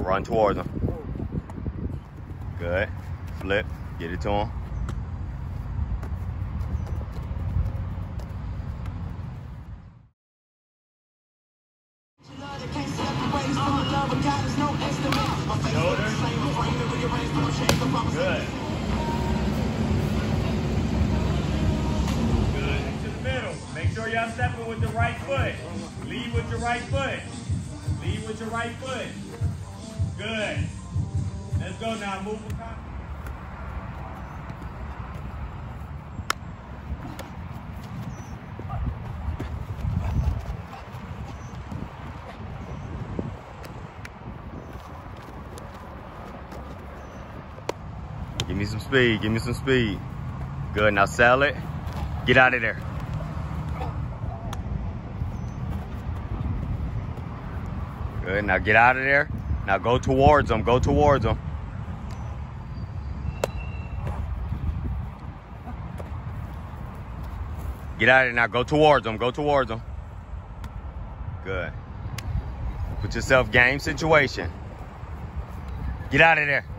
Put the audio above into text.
run towards them. Good. Flip. Get it to him. Shoulder. Good. Good. Into the middle. Make sure y'all stepping with the right foot. Lead with your right foot. Lead with your right foot. Good. Let's go now. Move with confidence. Give me some speed. Give me some speed. Good. Now sell it. Get out of there. Good. Now get out of there. Now go towards them. Go towards them. Get out of there. Now go towards them. Go towards them. Good. Put yourself game situation. Get out of there.